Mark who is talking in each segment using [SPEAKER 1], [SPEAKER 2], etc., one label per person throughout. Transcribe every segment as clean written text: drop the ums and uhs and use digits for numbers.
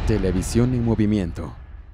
[SPEAKER 1] Televisión en movimiento.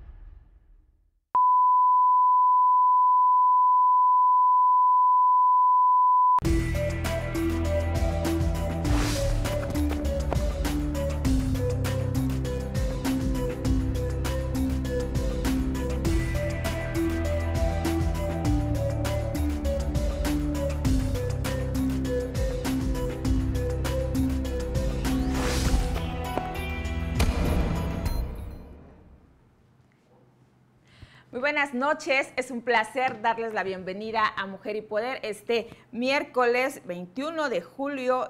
[SPEAKER 2] Muy buenas noches, es un placer darles la bienvenida a Mujer y Poder este miércoles 21 de junio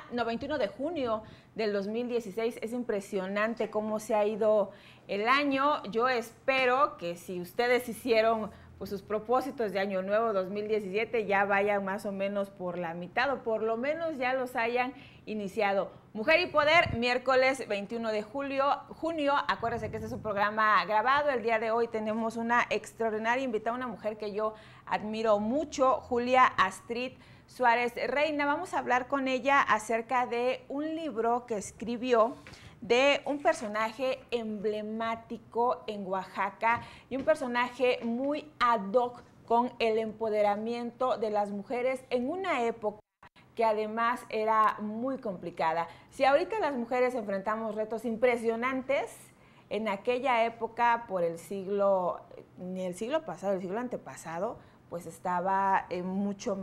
[SPEAKER 2] del 2016. Es impresionante cómo se ha ido el año. Yo espero que si ustedes hicieron pues sus propósitos de Año Nuevo 2017 ya vayan más o menos por la mitad o por lo menos ya los hayan iniciado. Mujer y Poder, miércoles 21 de junio. Acuérdense que este es un programa grabado. El día de hoy tenemos una extraordinaria invitada, una mujer que yo admiro mucho, Julia Astrid Suárez Reina. Vamos a hablar con ella acerca de un libro que escribió de un personaje emblemático en Oaxaca y un personaje muy ad hoc con el empoderamiento de las mujeres en una época que además era muy complicada. Si ahorita las mujeres enfrentamos retos impresionantes, en aquella época, por el siglo, ni el siglo pasado, el siglo antepasado, pues estaba mucho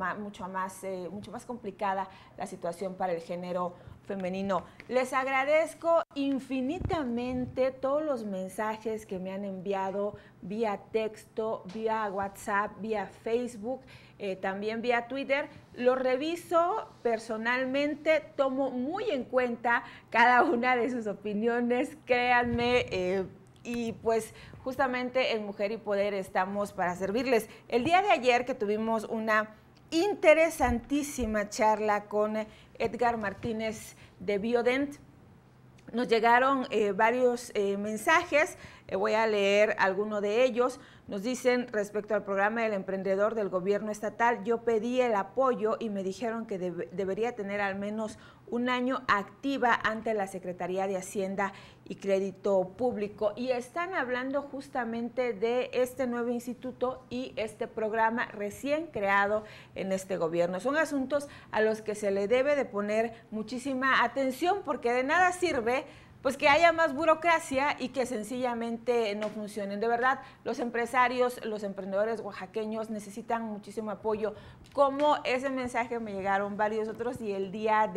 [SPEAKER 2] más complicada la situación para el género femenino. Les agradezco infinitamente todos los mensajes que me han enviado vía texto, vía WhatsApp, vía Facebook, también vía Twitter. Lo reviso personalmente, tomo muy en cuenta cada una de sus opiniones, créanme, y pues justamente en Mujer y Poder estamos para servirles. El día de ayer que tuvimos una interesantísima charla con Edgar Martínez de Biodent, nos llegaron varios mensajes, voy a leer alguno de ellos. Nos dicen respecto al programa del emprendedor del gobierno estatal, yo pedí el apoyo y me dijeron que debería tener al menos un año activa ante la Secretaría de Hacienda y Crédito Público. Y están hablando justamente de este nuevo instituto y este programa recién creado en este gobierno. Son asuntos a los que se le debe de poner muchísima atención porque de nada sirve pues que haya más burocracia y que sencillamente no funcionen. De verdad, los empresarios, los emprendedores oaxaqueños necesitan muchísimo apoyo. Como ese mensaje me llegaron varios otros y el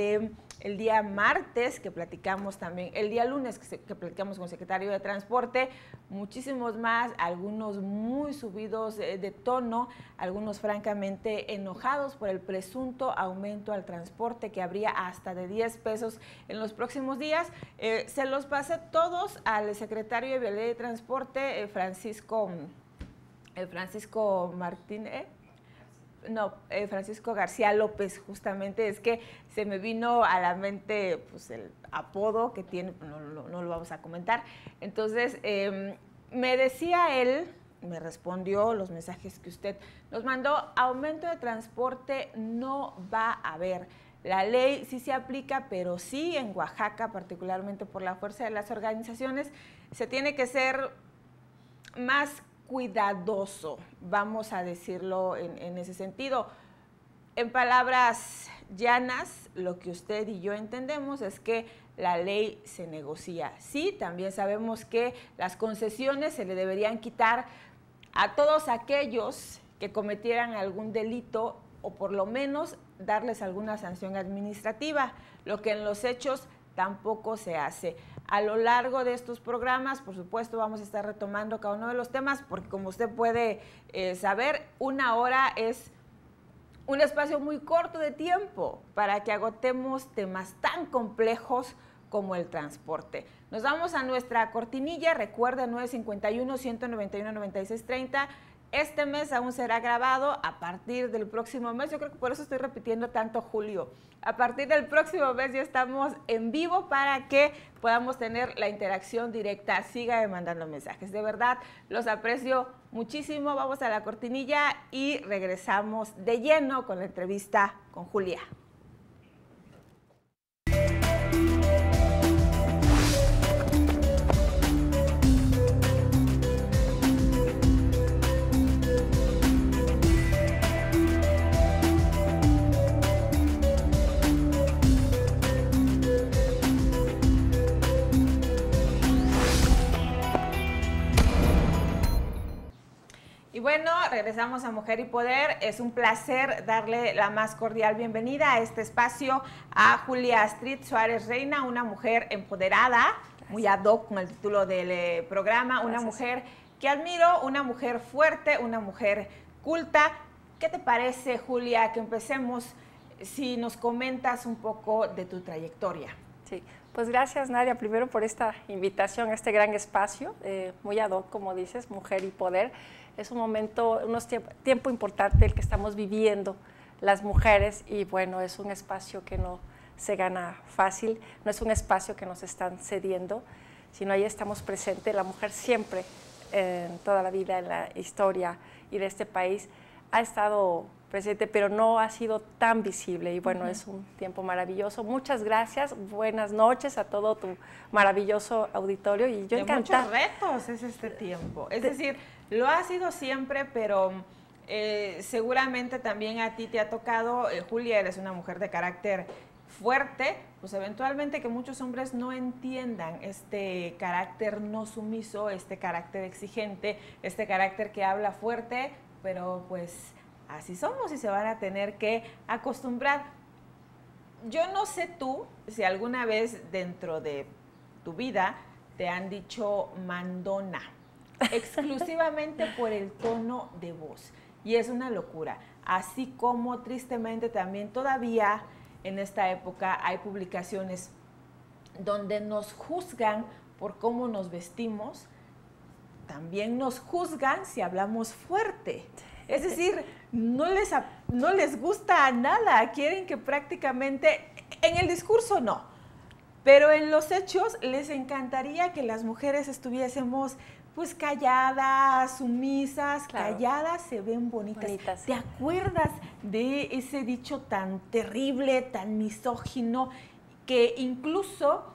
[SPEAKER 2] día martes que platicamos también, el día lunes que platicamos con el secretario de Transporte, muchísimos más, algunos muy subidos de tono, algunos francamente enojados por el presunto aumento al transporte que habría hasta de 10 pesos en los próximos días. Se los pasé todos al secretario de Vialidad y Transporte, Francisco García López, justamente. Es que se me vino a la mente pues el apodo que tiene, no lo vamos a comentar. Entonces, me decía él, me respondió los mensajes que usted nos mandó, aumento de transporte no va a haber. La ley sí se aplica, pero sí en Oaxaca, particularmente por la fuerza de las organizaciones, se tiene que ser más cuidadoso, vamos a decirlo en ese sentido. En palabras llanas, lo que usted y yo entendemos es que la ley se negocia. Sí, también sabemos que las concesiones se le deberían quitar a todos aquellos que cometieran algún delito o por lo menos darles alguna sanción administrativa, lo que en los hechos tampoco se hace. A lo largo de estos programas, por supuesto, vamos a estar retomando cada uno de los temas, porque como usted puede saber, una hora es un espacio muy corto de tiempo para que agotemos temas tan complejos como el transporte. Nos vamos a nuestra cortinilla, recuerda 951-191-9630. Este mes aún será grabado a partir del próximo mes. Yo creo que por eso estoy repitiendo tanto Julio. A partir del próximo mes ya estamos en vivo para que podamos tener la interacción directa. Siga mandando mensajes. De verdad, los aprecio muchísimo. Vamos a la cortinilla y regresamos de lleno con la entrevista con Julia. bueno, regresamos a Mujer y Poder. Es un placer darle la más cordial bienvenida a este espacio a Julia Astrid Suárez Reina, una mujer empoderada, muy ad hoc con el título del programa, una mujer que admiro, una mujer fuerte, una mujer culta. ¿Qué te parece, Julia, que empecemos si nos comentas un poco de tu trayectoria?
[SPEAKER 3] Sí, pues gracias, Nadia, primero por esta invitación a este gran espacio, muy ad hoc, como dices, Mujer y Poder. Es un momento, tiempo importante el que estamos viviendo las mujeres y bueno, es un espacio que no se gana fácil, no es un espacio que nos están cediendo, sino ahí estamos presentes. La mujer siempre, en toda la vida, en la historia y de este país, ha estado presente, pero no ha sido tan visible y bueno, es un tiempo maravilloso. Muchas gracias, buenas noches a todo tu maravilloso auditorio y yo encantada.
[SPEAKER 2] Muchos retos es este tiempo, es decir, lo ha sido siempre, pero seguramente también a ti te ha tocado, Julia, eres una mujer de carácter fuerte, pues eventualmente que muchos hombres no entiendan este carácter no sumiso, este carácter exigente, este carácter que habla fuerte, pero pues así somos y se van a tener que acostumbrar. Yo no sé tú si alguna vez dentro de tu vida te han dicho mandona, exclusivamente por el tono de voz. Y es una locura. Así como tristemente también todavía en esta época hay publicaciones donde nos juzgan por cómo nos vestimos, también nos juzgan si hablamos fuerte. Es decir, no les gusta nada, quieren que prácticamente, en el discurso no, pero en los hechos les encantaría que las mujeres estuviésemos pues calladas, sumisas, claro. Calladas se ven bonitas. ¿Te acuerdas de ese dicho tan terrible, tan misógino, que incluso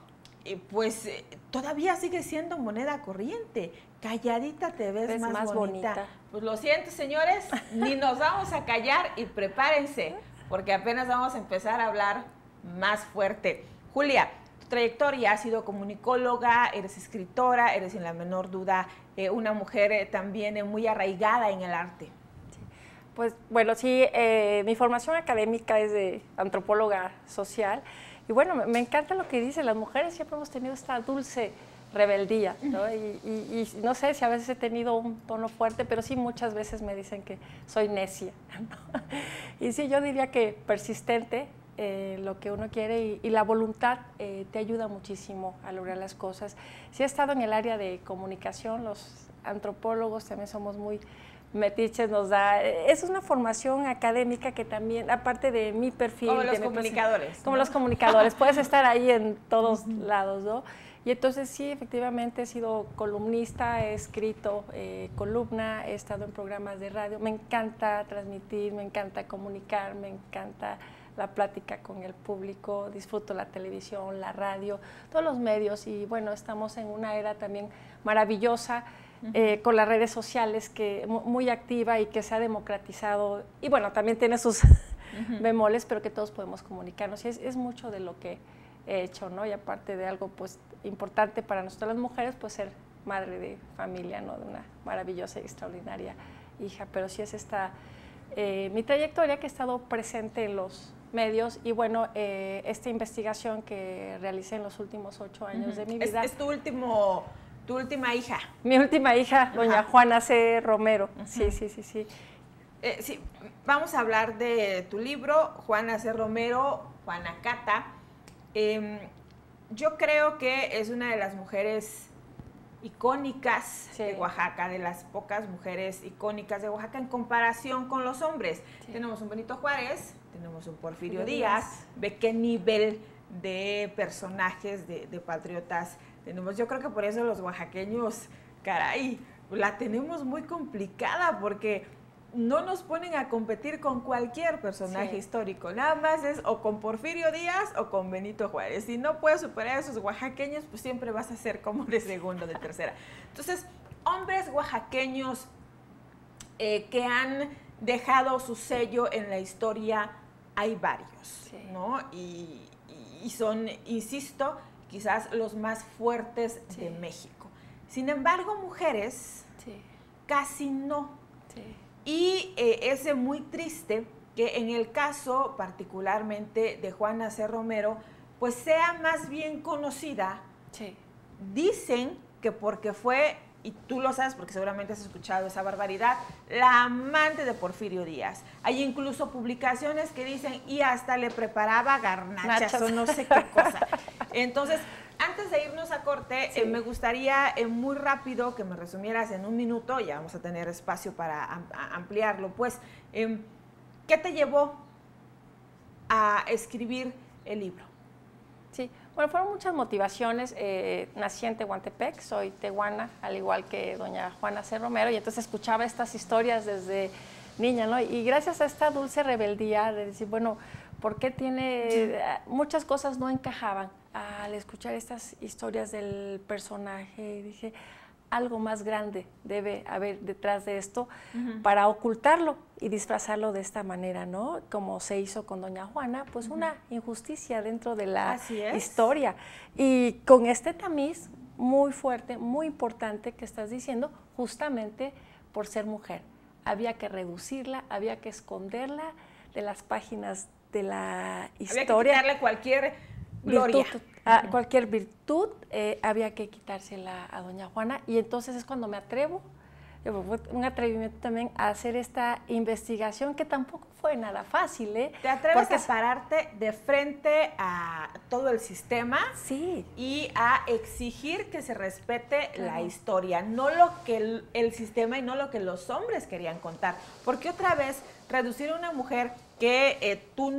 [SPEAKER 2] todavía sigue siendo moneda corriente? Calladita te ves más bonita. Pues lo siento, señores, ni nos vamos a callar y prepárense, porque apenas vamos a empezar a hablar más fuerte. Julia, tu trayectoria ha sido comunicóloga, eres escritora, eres sin la menor duda una mujer también muy arraigada en el arte.
[SPEAKER 3] Pues bueno, sí, mi formación académica es de antropóloga social y bueno, me encanta lo que dice, las mujeres siempre hemos tenido esta dulce rebeldía, ¿no? Y no sé si a veces he tenido un tono fuerte, pero sí muchas veces me dicen que soy necia, ¿no? Y sí, yo diría que persistente, lo que uno quiere y la voluntad te ayuda muchísimo a lograr las cosas. Sí he estado en el área de comunicación, los antropólogos también somos muy metiches, es una formación académica que también, aparte de mi perfil.
[SPEAKER 2] Como los comunicadores.
[SPEAKER 3] Como los comunicadores, puedes estar ahí en todos lados, ¿no? Y entonces sí, efectivamente he sido columnista, he escrito columna, he estado en programas de radio, me encanta transmitir, me encanta comunicar, me encanta la plática con el público, disfruto la televisión, la radio, todos los medios y bueno, estamos en una era también maravillosa con las redes sociales que muy activa y que se ha democratizado y bueno, también tiene sus bemoles, pero que todos podemos comunicarnos y es mucho de lo que he hecho, ¿no? Y aparte de algo pues importante para nosotras las mujeres, pues ser madre de familia, ¿no? De una maravillosa y extraordinaria hija, pero sí es mi trayectoria que he estado presente en los medios y bueno, esta investigación que realicé en los últimos 8 años de mi vida.
[SPEAKER 2] Es tu última hija.
[SPEAKER 3] Mi última hija, doña Juana C. Romero, sí.
[SPEAKER 2] Sí, vamos a hablar de tu libro, Juana C. Romero, Juana Cata. Yo creo que es una de las mujeres icónicas de Oaxaca, de las pocas mujeres icónicas de Oaxaca en comparación con los hombres. Sí. Tenemos un Benito Juárez, tenemos un Porfirio Díaz, ve qué nivel de personajes, de patriotas tenemos. Yo creo que por eso los oaxaqueños, caray, la tenemos muy complicada porque no nos ponen a competir con cualquier personaje histórico, nada más es o con Porfirio Díaz o con Benito Juárez. Si no puedes superar a esos oaxaqueños, pues siempre vas a ser como de segunda, de tercera. Entonces, hombres oaxaqueños que han dejado su sello en la historia, hay varios, ¿no? Y son, insisto, quizás los más fuertes de México. Sin embargo, mujeres, casi no.
[SPEAKER 3] Sí.
[SPEAKER 2] Y es muy triste que en el caso particularmente de Juana C. Romero, pues sea más bien conocida.
[SPEAKER 3] Sí.
[SPEAKER 2] Dicen que porque fue, y tú lo sabes porque seguramente has escuchado esa barbaridad, la amante de Porfirio Díaz. Hay incluso publicaciones que dicen, y hasta le preparaba garnachas o no sé qué cosa. Entonces, antes de irnos a corte,
[SPEAKER 3] sí.
[SPEAKER 2] me gustaría muy rápido que me resumieras en un minuto, ya vamos a tener espacio para ampliarlo, pues, ¿qué te llevó a escribir el libro?
[SPEAKER 3] Sí, bueno, fueron muchas motivaciones. Nací en Tehuantepec, soy tehuana, al igual que doña Juana C. Romero, y entonces escuchaba estas historias desde niña, ¿no? Y gracias a esta dulce rebeldía de decir, bueno, ¿por qué tiene...? Muchas cosas no encajaban. Al escuchar estas historias del personaje, dije, algo más grande debe haber detrás de esto para ocultarlo y disfrazarlo de esta manera, ¿no? Como se hizo con doña Juana, pues una injusticia dentro de la historia. Y con este tamiz muy fuerte, muy importante que estás diciendo, justamente por ser mujer. Había que reducirla, había que esconderla de las páginas de la historia.
[SPEAKER 2] Había que quitarle cualquier gloria.
[SPEAKER 3] Cualquier virtud había que quitársela a doña Juana, y entonces es cuando me atrevo, fue un atrevimiento también a hacer esta investigación que tampoco fue nada fácil.
[SPEAKER 2] ¿Te atreves a pararte de frente a todo el sistema?
[SPEAKER 3] Sí.
[SPEAKER 2] Y a exigir que se respete la historia, no lo que el sistema y no lo que los hombres querían contar? Porque otra vez, reducir a una mujer que tú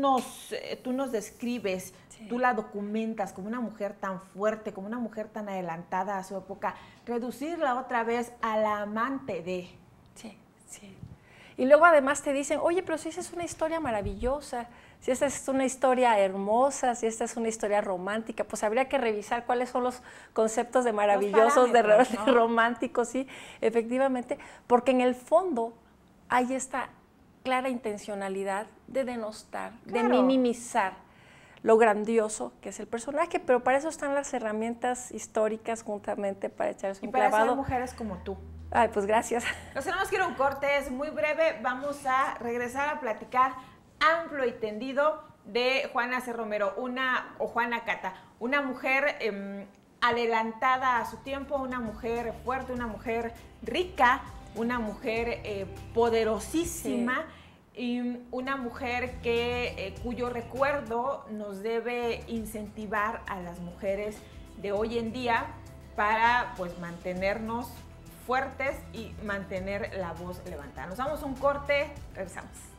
[SPEAKER 2] nos describes, tú la documentas como una mujer tan fuerte, como una mujer tan adelantada a su época, reducirla otra vez a la amante de...
[SPEAKER 3] Sí, sí. Y luego además te dicen, oye, pero si esa es una historia maravillosa, si esta es una historia hermosa, si esta es una historia romántica, pues habría que revisar cuáles son los conceptos de maravillosos, de románticos, sí, efectivamente, porque en el fondo hay esta clara intencionalidad de denostar, de minimizar lo grandioso que es el personaje, pero para eso están las herramientas históricas juntamente para echarse un clavado.
[SPEAKER 2] Y para eso hay mujeres como tú.
[SPEAKER 3] Ay, pues gracias.
[SPEAKER 2] Nos tenemos que ir a un corte, es muy breve, vamos a regresar a platicar amplio y tendido de Juana C. Romero, o Juana Cata, una mujer adelantada a su tiempo, una mujer fuerte, una mujer rica, una mujer poderosísima. Sí. Y una mujer cuyo recuerdo nos debe incentivar a las mujeres de hoy en día para pues mantenernos fuertes y mantener la voz levantada. Nos damos un corte, regresamos.